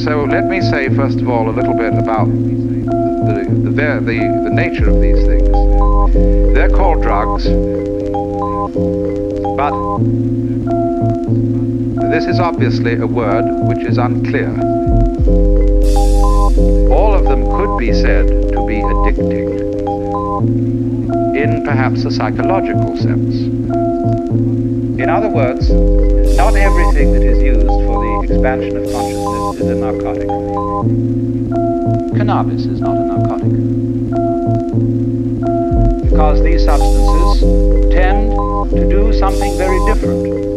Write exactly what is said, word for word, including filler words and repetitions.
So let me say, first of all, a little bit about the, the, the, the, the nature of these things. They're called drugs, but this is obviously a word which is unclear. All of them could be said to be addicting, in perhaps a psychological sense. In other words, not everything that is used for the expansion of consciousness is a narcotic. Cannabis is not a narcotic, because these substances tend to do something very different.